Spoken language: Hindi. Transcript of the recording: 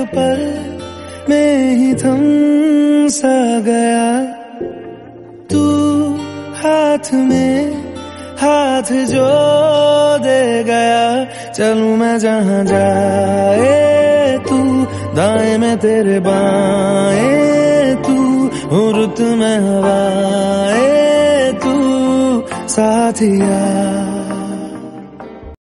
पल में ही थम सा गया। तू हाथ में हाथ जो दे गया, चलूं मैं जहां जाए तू, दाएं में तेरे बाएं तू, रुत में हवाएं तू, साथिया।